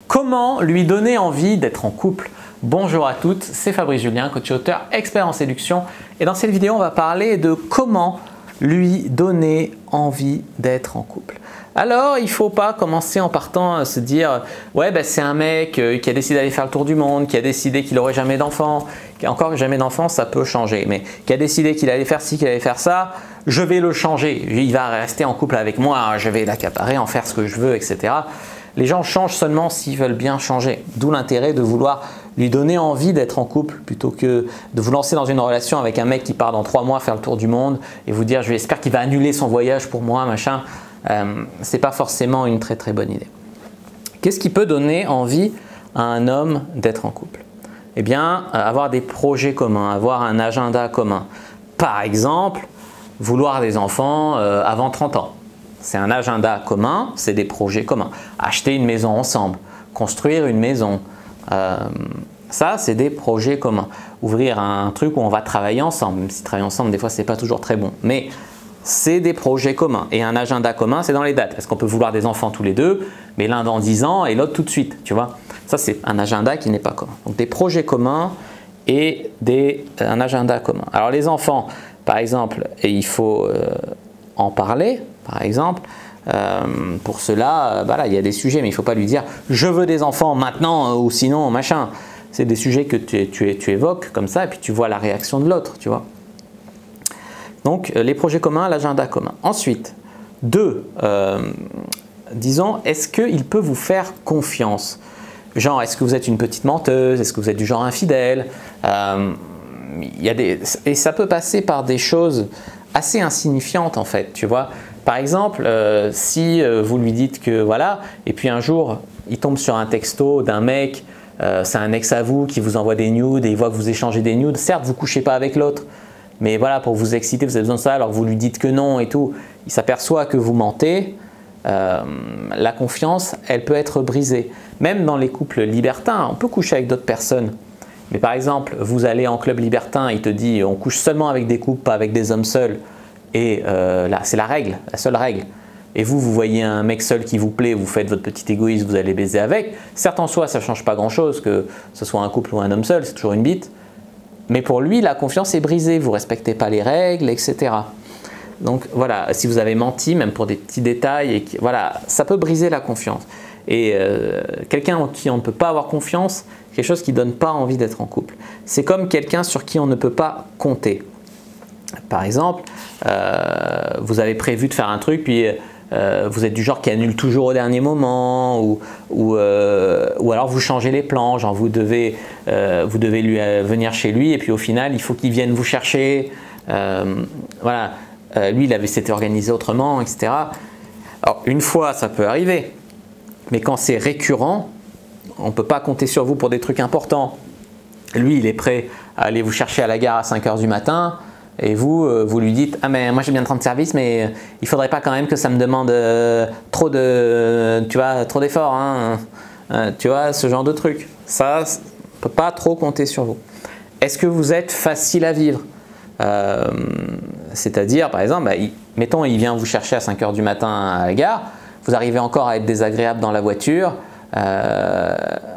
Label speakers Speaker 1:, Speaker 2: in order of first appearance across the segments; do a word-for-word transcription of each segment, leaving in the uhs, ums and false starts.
Speaker 1: Comment lui donner envie d'être en couple? Bonjour à toutes, c'est Fabrice Julien, coach et auteur, expert en séduction. Et dans cette vidéo, on va parler de comment lui donner envie d'être en couple. Alors, il ne faut pas commencer en partant à se dire « Ouais, ben, c'est un mec euh, qui a décidé d'aller faire le tour du monde, qui a décidé qu'il n'aurait jamais d'enfant. » Encore jamais d'enfant, ça peut changer. Mais qui a décidé qu'il allait faire ci, qu'il allait faire ça, je vais le changer. Il va rester en couple avec moi, je vais l'accaparer, en faire ce que je veux, et cetera. Les gens changent seulement s'ils veulent bien changer. D'où l'intérêt de vouloir lui donner envie d'être en couple plutôt que de vous lancer dans une relation avec un mec qui part dans trois mois faire le tour du monde et vous dire « j'espère qu'il va annuler son voyage pour moi, machin ». Euh, ce n'est pas forcément une très très bonne idée. Qu'est-ce qui peut donner envie à un homme d'être en couple? Eh bien, avoir des projets communs, avoir un agenda commun. Par exemple, vouloir des enfants euh, avant trente ans. C'est un agenda commun, c'est des projets communs. Acheter une maison ensemble, construire une maison, euh, ça c'est des projets communs. Ouvrir un truc où on va travailler ensemble, même si travailler ensemble des fois c'est pas toujours très bon. Mais c'est des projets communs. Et un agenda commun, c'est dans les dates. Est-ce qu'on peut vouloir des enfants tous les deux, mais l'un dans dix ans et l'autre tout de suite, tu vois? Ça c'est un agenda qui n'est pas commun. Donc des projets communs et des, un agenda commun. Alors les enfants, par exemple, et il faut euh, en parler. Par exemple, euh, pour cela, euh, voilà, il y a des sujets, mais il ne faut pas lui dire « je veux des enfants maintenant » ou sinon machin. C'est des sujets que tu, tu, tu évoques comme ça et puis tu vois la réaction de l'autre, tu vois. Donc, euh, les projets communs, l'agenda commun. Ensuite, deux, euh, disons, est-ce qu'il peut vous faire confiance? Genre, est-ce que vous êtes une petite menteuse? Est-ce que vous êtes du genre infidèle? euh, il y a des, Et ça peut passer par des choses assez insignifiantes en fait, tu vois. Par exemple, euh, si euh, vous lui dites que voilà, et puis un jour, il tombe sur un texto d'un mec, euh, c'est un ex à vous qui vous envoie des nudes et il voit que vous échangez des nudes. Certes, vous ne couchez pas avec l'autre, mais voilà, pour vous exciter, vous avez besoin de ça, alors vous lui dites que non et tout. Il s'aperçoit que vous mentez. Euh, la confiance, elle peut être brisée. Même dans les couples libertins, on peut coucher avec d'autres personnes. Mais par exemple, vous allez en club libertin, il te dit on couche seulement avec des couples, pas avec des hommes seuls. Et euh, là, c'est la règle, la seule règle. Et vous, vous voyez un mec seul qui vous plaît, vous faites votre petit égoïsme, vous allez baiser avec. Certes, en soi, ça ne change pas grand-chose, que ce soit un couple ou un homme seul, c'est toujours une bite. Mais pour lui, la confiance est brisée, vous ne respectez pas les règles, et cetera. Donc voilà, si vous avez menti, même pour des petits détails, et qui, voilà, ça peut briser la confiance. Et euh, quelqu'un en qui on ne peut pas avoir confiance, quelque chose qui ne donne pas envie d'être en couple. C'est comme quelqu'un sur qui on ne peut pas compter. Par exemple, euh, vous avez prévu de faire un truc, puis euh, vous êtes du genre qui annule toujours au dernier moment, ou, ou, euh, ou alors vous changez les plans, genre vous devez, euh, vous devez lui, euh, venir chez lui, et puis au final, il faut qu'il vienne vous chercher. Euh, voilà, euh, lui, il avait s'était organisé autrement, et cetera. Alors, une fois, ça peut arriver, mais quand c'est récurrent, on ne peut pas compter sur vous pour des trucs importants. Lui, il est prêt à aller vous chercher à la gare à cinq heures du matin, et vous, euh, vous lui dites « Ah mais moi j'ai bien trente services, mais euh, il ne faudrait pas quand même que ça me demande euh, trop de, tu vois, trop d'efforts, hein, euh, tu vois, ce genre de truc. » Ça, on ne peut pas trop compter sur vous. Est-ce que vous êtes facile à vivre? euh, C'est-à-dire, par exemple, bah, il, mettons, il vient vous chercher à cinq heures du matin à la gare, vous arrivez encore à être désagréable dans la voiture, euh,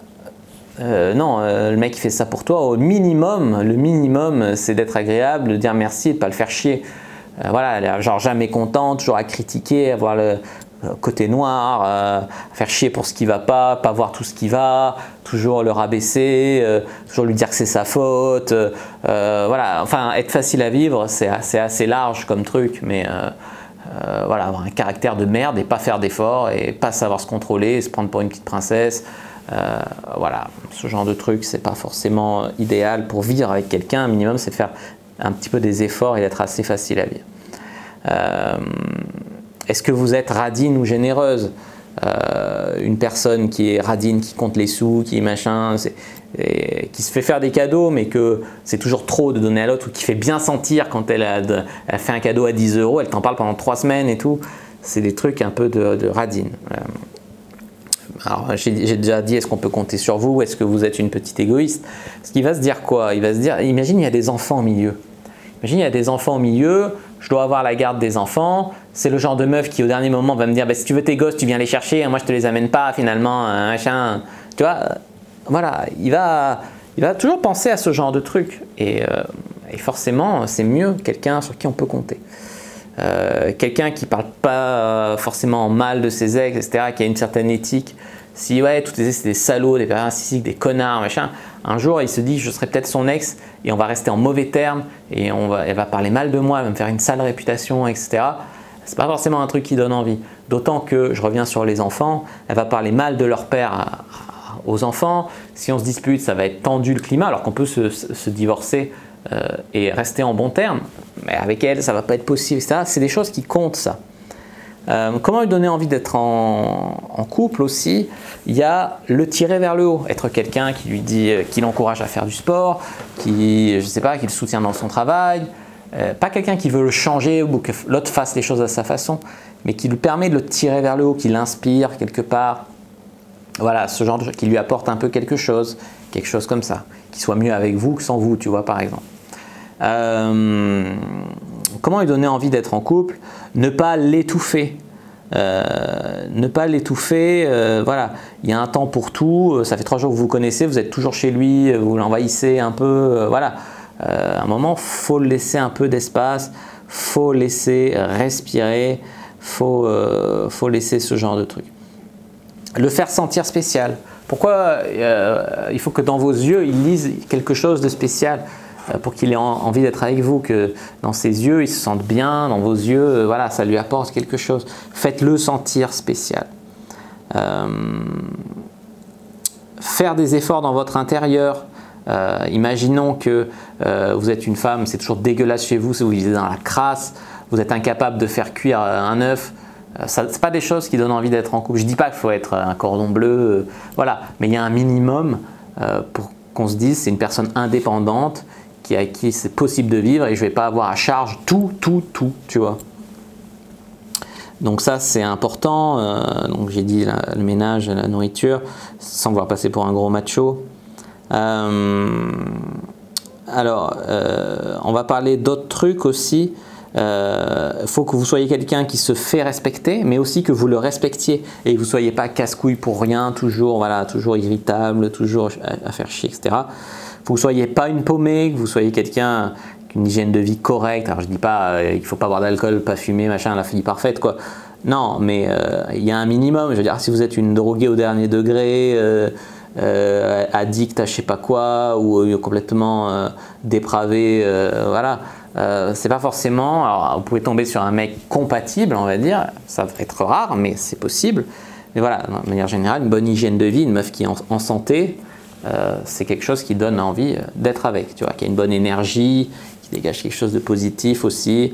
Speaker 1: Euh, non, euh, le mec il fait ça pour toi. Au minimum, le minimum, c'est d'être agréable, de dire merci et de ne pas le faire chier. Euh, voilà, genre jamais content, toujours à critiquer, avoir le euh, côté noir, euh, faire chier pour ce qui ne va pas, pas voir tout ce qui va, toujours le rabaisser, euh, toujours lui dire que c'est sa faute. Euh, voilà, enfin, être facile à vivre, c'est assez, assez large comme truc, mais euh, euh, voilà, avoir un caractère de merde et pas faire d'efforts et pas savoir se contrôler, et se prendre pour une petite princesse. Euh, voilà, ce genre de truc, c'est pas forcément idéal pour vivre avec quelqu'un. Un minimum, c'est de faire un petit peu des efforts et d'être assez facile à vivre. Euh, Est-ce que vous êtes radine ou généreuse? euh, Une personne qui est radine, qui compte les sous, qui est machin, et qui se fait faire des cadeaux, mais que c'est toujours trop de donner à l'autre, ou qui fait bien sentir quand elle a, de, elle a fait un cadeau à dix euros, elle t'en parle pendant trois semaines et tout. C'est des trucs un peu de, de radine. Euh, Alors, j'ai déjà dit, est-ce qu'on peut compter sur vous? Est-ce que vous êtes une petite égoïste? Parce qu'il va se dire quoi? Il va se dire, imagine, il y a des enfants au milieu. Imagine, il y a des enfants au milieu, je dois avoir la garde des enfants. C'est le genre de meuf qui au dernier moment va me dire bah, si tu veux tes gosses, tu viens les chercher, moi je te les amène pas finalement, machin. Tu vois, voilà, il va, il va toujours penser à ce genre de truc. Et, euh, et forcément, c'est mieux quelqu'un sur qui on peut compter. Euh, quelqu'un qui ne parle pas forcément mal de ses ex, et cetera, qui a une certaine éthique. Si ouais, tous les ex c'est des salauds, des pervers narcissiques, des connards, machin, un jour il se dit je serai peut-être son ex et on va rester en mauvais termes et on va, elle va parler mal de moi, elle va me faire une sale réputation, et cetera. C'est pas forcément un truc qui donne envie. D'autant que, je reviens sur les enfants, elle va parler mal de leur père à, à, aux enfants. Si on se dispute, ça va être tendu le climat, alors qu'on peut se, se, se divorcer euh, et rester en bons termes. Mais avec elle, ça va pas être possible, et cetera. C'est des choses qui comptent, ça. Euh, comment lui donner envie d'être en, en couple aussi? Il y a le tirer vers le haut, être quelqu'un qui lui dit, qui l'encourage à faire du sport, qui, je sais pas, qui le soutient dans son travail, euh, pas quelqu'un qui veut le changer ou que l'autre fasse les choses à sa façon, mais qui lui permet de le tirer vers le haut, qui l'inspire quelque part. Voilà, ce genre de choses, qui lui apporte un peu quelque chose, quelque chose comme ça, qui soit mieux avec vous que sans vous, tu vois, par exemple. Euh, comment lui donner envie d'être en couple? Ne pas l'étouffer. Euh, ne pas l'étouffer, euh, voilà, il y a un temps pour tout, ça fait trois jours que vous vous connaissez, vous êtes toujours chez lui, vous l'envahissez un peu, euh, voilà. Euh, à un moment, il faut laisser un peu d'espace, il faut laisser respirer, il faut, euh, faut laisser ce genre de truc. Le faire sentir spécial. Pourquoi euh, il faut que dans vos yeux, il lise quelque chose de spécial pour qu'il ait envie d'être avec vous, que dans ses yeux, il se sente bien, dans vos yeux, euh, voilà, ça lui apporte quelque chose. Faites-le sentir spécial. Euh, faire des efforts dans votre intérieur. Euh, imaginons que euh, vous êtes une femme, c'est toujours dégueulasse chez vous, si vous vivez dans la crasse, vous êtes incapable de faire cuire un œuf. Euh, ce n'est pas des choses qui donnent envie d'être en couple. Je ne dis pas qu'il faut être un cordon bleu, euh, voilà, mais il y a un minimum euh, pour qu'on se dise c'est une personne indépendante, à qui c'est possible de vivre et je ne vais pas avoir à charge tout, tout, tout, tu vois. Donc ça, c'est important. Euh, donc j'ai dit la, le ménage, la nourriture, sans vouloir passer pour un gros macho. Euh, alors, euh, on va parler d'autres trucs aussi. Il euh, faut que vous soyez quelqu'un qui se fait respecter, mais aussi que vous le respectiez et que vous ne soyez pas casse-couille pour rien, toujours, voilà, toujours irritable, toujours à, à faire chier, et cetera. Il faut que vous ne soyez pas une paumée, que vous soyez quelqu'un qui a une hygiène de vie correcte. Alors je ne dis pas euh, qu'il ne faut pas boire d'alcool, pas fumer, machin, la fille parfaite, quoi. Non, mais euh, il y a un minimum. Je veux dire, si vous êtes une droguée au dernier degré, euh, euh, addict à je ne sais pas quoi, ou euh, complètement euh, dépravé, euh, voilà, euh, c'est pas forcément. Alors vous pouvez tomber sur un mec compatible, on va dire, ça va être rare, mais c'est possible. Mais voilà, de manière générale, une bonne hygiène de vie, une meuf qui est en, en santé. Euh, c'est quelque chose qui donne envie d'être avec, tu vois, qui a une bonne énergie, qui dégage quelque chose de positif aussi.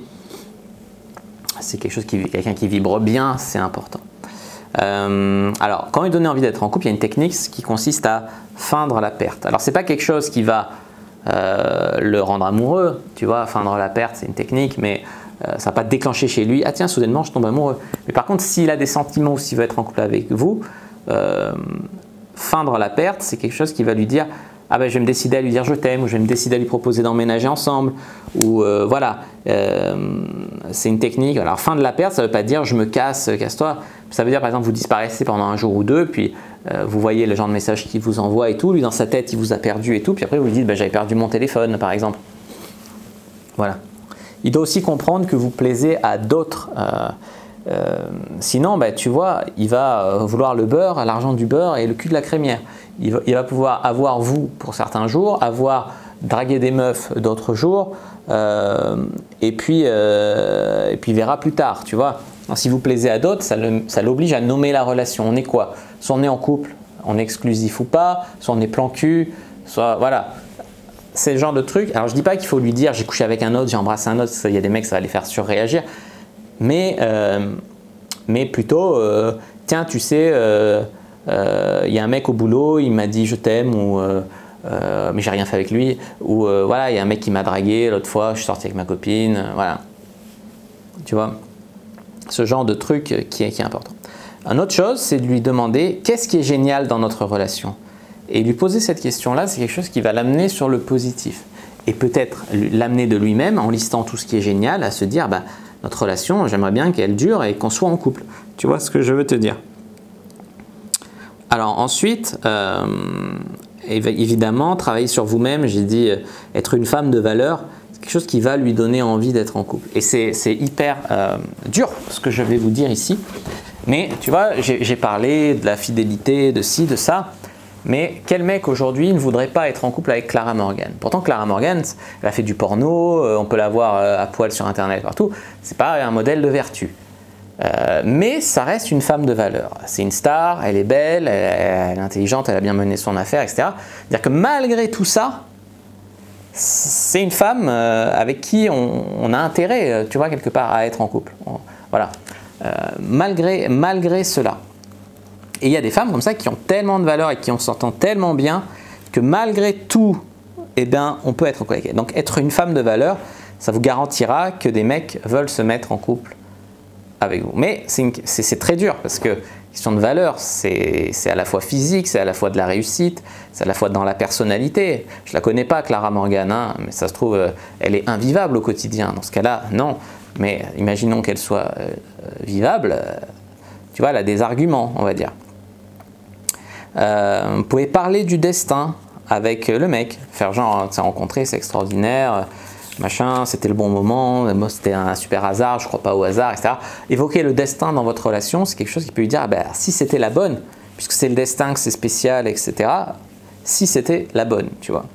Speaker 1: C'est quelque chose qui, quelqu'un qui vibre bien, c'est important. Euh, alors, quand il donne envie d'être en couple, il y a une technique qui consiste à feindre la perte. Alors, c'est pas quelque chose qui va euh, le rendre amoureux, tu vois, feindre la perte, c'est une technique, mais euh, ça va pas déclencher chez lui, ah tiens, soudainement, je tombe amoureux. Mais par contre, s'il a des sentiments ou s'il veut être en couple avec vous, euh, feindre la perte, c'est quelque chose qui va lui dire ah ben je vais me décider à lui dire je t'aime, ou je vais me décider à lui proposer d'emménager ensemble, ou euh, voilà, euh, c'est une technique. Alors feindre la perte, ça ne veut pas dire je me casse, casse-toi, ça veut dire par exemple vous disparaissez pendant un jour ou deux, puis euh, vous voyez le genre de message qu'il vous envoie et tout, lui dans sa tête il vous a perdu et tout, puis après vous lui dites ben, j'avais perdu mon téléphone par exemple. Voilà. Il doit aussi comprendre que vous plaisez à d'autres. Euh, Euh, sinon, bah, tu vois, il va vouloir le beurre, l'argent du beurre et le cul de la crémière. Il va, il va pouvoir avoir vous pour certains jours, avoir dragué des meufs d'autres jours, euh, et puis euh, et puis il verra plus tard, tu vois. Alors, si vous plaisez à d'autres, ça l'oblige à nommer la relation. On est quoi? Soit on est en couple, on est exclusif ou pas, soit on est plan cul, soit voilà. C'est le genre de truc. Alors je dis pas qu'il faut lui dire j'ai couché avec un autre, j'ai embrassé un autre, il y a des mecs ça va les faire surréagir. Mais, euh, mais plutôt, euh, tiens, tu sais, il euh, euh, y a un mec au boulot, il m'a dit je t'aime, ou euh, euh, mais j'ai rien fait avec lui, ou euh, voilà, il y a un mec qui m'a dragué l'autre fois, je suis sorti avec ma copine, euh, voilà. Tu vois, ce genre de truc qui est, qui est important. Une autre chose, c'est de lui demander qu'est-ce qui est génial dans notre relation. Et lui poser cette question-là, c'est quelque chose qui va l'amener sur le positif. et peut-être l'amener de lui-même en listant tout ce qui est génial à se dire bah, notre relation, j'aimerais bien qu'elle dure et qu'on soit en couple. Tu vois ce que je veux te dire? Alors ensuite, euh, évidemment, travailler sur vous-même, j'ai dit euh, être une femme de valeur, c'est quelque chose qui va lui donner envie d'être en couple. Et c'est hyper euh, dur ce que je vais vous dire ici. Mais tu vois, j'ai parlé de la fidélité, de ci, de ça. Mais quel mec aujourd'hui ne voudrait pas être en couple avec Clara Morgan? Pourtant Clara Morgan, elle a fait du porno, on peut la voir à poil sur internet partout. C'est pas un modèle de vertu. Euh, mais ça reste une femme de valeur. C'est une star, elle est belle, elle, elle est intelligente, elle a bien mené son affaire, et cetera. C'est-à-dire que malgré tout ça, c'est une femme euh, avec qui on, on a intérêt, tu vois, quelque part, à être en couple. On, voilà. Euh, malgré, malgré cela. Et il y a des femmes comme ça qui ont tellement de valeur et qui on s'entend tellement bien que malgré tout, eh bien, on peut être en couple avec elle. Donc être une femme de valeur, ça vous garantira que des mecs veulent se mettre en couple avec vous. Mais c'est très dur parce que question de valeur, c'est à la fois physique, c'est à la fois de la réussite, c'est à la fois dans la personnalité. Je la connais pas, Clara Morgan, hein, mais ça se trouve, elle est invivable au quotidien. Dans ce cas-là, non. Mais imaginons qu'elle soit euh, vivable, euh, tu vois, elle a des arguments, on va dire. Euh, vous pouvez parler du destin avec le mec, faire genre, s'est rencontré, c'est extraordinaire, machin, c'était le bon moment, c'était un super hasard, je crois pas au hasard, et cetera. Évoquer le destin dans votre relation, c'est quelque chose qui peut lui dire, ah ben, si c'était la bonne, puisque c'est le destin, que c'est spécial, et cetera. Si c'était la bonne, tu vois.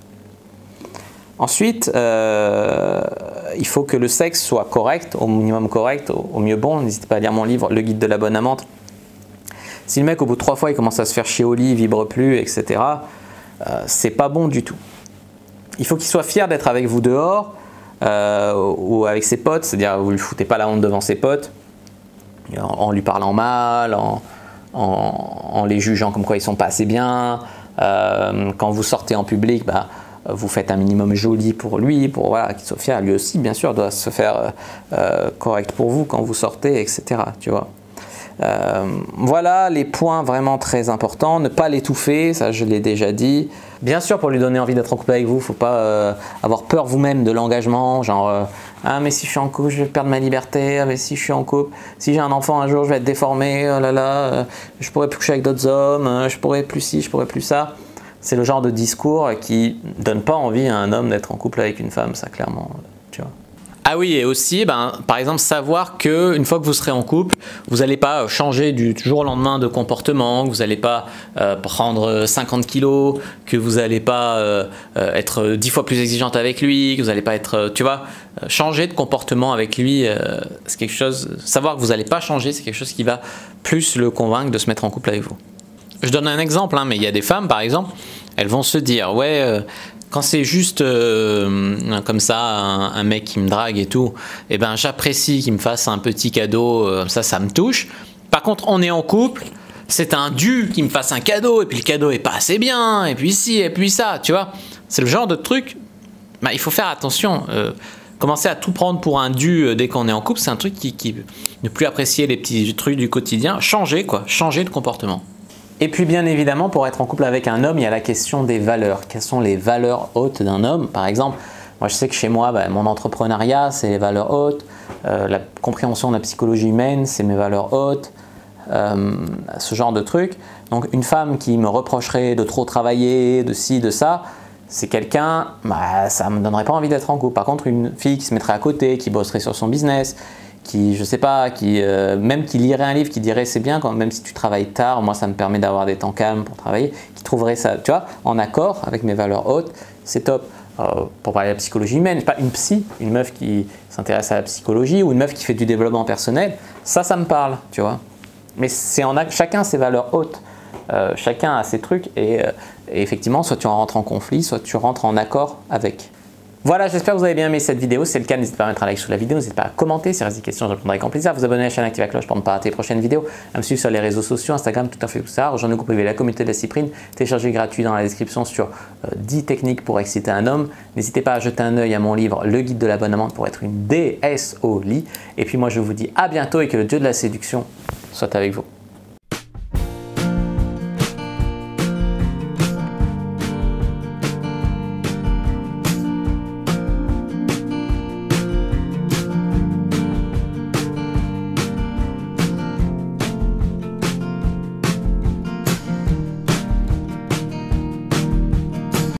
Speaker 1: Ensuite, euh, il faut que le sexe soit correct, au minimum correct, au, au mieux bon. N'hésitez pas à lire mon livre, Le guide de la bonne amante. Si le mec, au bout de trois fois, il commence à se faire chier au lit, il vibre plus, et cetera, euh, c'est pas bon du tout. Il faut qu'il soit fier d'être avec vous dehors euh, ou avec ses potes, c'est-à-dire vous ne lui foutez pas la honte devant ses potes, en, en lui parlant mal, en, en, en les jugeant comme quoi ils sont pas assez bien. Euh, quand vous sortez en public, bah, vous faites un minimum joli pour lui, pour voilà, qu'il soit fier. Lui aussi, bien sûr, doit se faire euh, correct pour vous quand vous sortez, et cetera. Tu vois. Euh, voilà les points vraiment très importants. Ne pas l'étouffer, ça je l'ai déjà dit. Bien sûr, pour lui donner envie d'être en couple avec vous, il ne faut pas euh, avoir peur vous-même de l'engagement. Genre, euh, ah mais si je suis en couple, je vais perdre ma liberté. Ah mais si je suis en couple, si j'ai un enfant un jour, je vais être déformé. Oh là là, euh, je pourrais plus coucher avec d'autres hommes. Euh, je pourrais plus ci, je pourrais plus ça. C'est le genre de discours qui ne donne pas envie à un homme d'être en couple avec une femme, ça clairement, tu vois. Ah oui, et aussi, ben, par exemple, savoir qu'une fois que vous serez en couple, vous n'allez pas changer du jour au lendemain de comportement, que vous n'allez pas euh, prendre cinquante kilos, que vous n'allez pas euh, être dix fois plus exigeante avec lui, que vous n'allez pas être, tu vois, changer de comportement avec lui, euh, c'est quelque chose, savoir que vous n'allez pas changer, c'est quelque chose qui va plus le convaincre de se mettre en couple avec vous. Je donne un exemple, hein, mais il y a des femmes, par exemple, elles vont se dire, ouais, euh, quand c'est juste euh, comme ça, un, un mec qui me drague et tout, eh ben, j'apprécie qu'il me fasse un petit cadeau, euh, ça, ça me touche. Par contre, on est en couple, c'est un dû qu'il me fasse un cadeau, et puis le cadeau est pas assez bien, et puis ci, et puis ça, tu vois. C'est le genre de truc, bah, il faut faire attention. Euh, commencer à tout prendre pour un dû euh, dès qu'on est en couple, c'est un truc qui, qui ne plus apprécier les petits trucs du quotidien, changer quoi, changer de comportement. Et puis bien évidemment, pour être en couple avec un homme, il y a la question des valeurs. Quelles sont les valeurs hautes d'un homme? Par exemple, moi je sais que chez moi, bah, mon entrepreneuriat, c'est les valeurs hautes. Euh, la compréhension de la psychologie humaine, c'est mes valeurs hautes. Euh, ce genre de trucs. Donc une femme qui me reprocherait de trop travailler, de ci, de ça, c'est quelqu'un, bah, ça ne me donnerait pas envie d'être en couple. Par contre, une fille qui se mettrait à côté, qui bosserait sur son business, qui, je sais pas, qui, euh, même qui lirait un livre, qui dirait c'est bien, quand même si tu travailles tard, moi ça me permet d'avoir des temps calmes pour travailler, qui trouverait ça, tu vois, en accord avec mes valeurs hautes, c'est top. Euh, pour parler de la psychologie humaine, pas une psy, une meuf qui s'intéresse à la psychologie ou une meuf qui fait du développement personnel, ça, ça me parle, tu vois. Mais c'est en chacun ses valeurs hautes, euh, chacun a ses trucs et, euh, et effectivement, soit tu en rentres en conflit, soit tu rentres en accord avec. Voilà, j'espère que vous avez bien aimé cette vidéo. Si c'est le cas, n'hésitez pas à mettre un like sous la vidéo, n'hésitez pas à commenter. Si vous avez des questions, je répondrai avec grand plaisir. Vous abonner à la chaîne, activez la cloche pour ne pas rater les prochaines vidéos. À me suivre sur les réseaux sociaux, Instagram, tout à fait tout ça. Rejoignez le groupe privé, la communauté de la Cyprine. Téléchargez gratuit dans la description sur euh, dix techniques pour exciter un homme. N'hésitez pas à jeter un œil à mon livre, Le guide de la bonne amante pour être une déesse au lit. Et puis moi, je vous dis à bientôt et que le dieu de la séduction soit avec vous.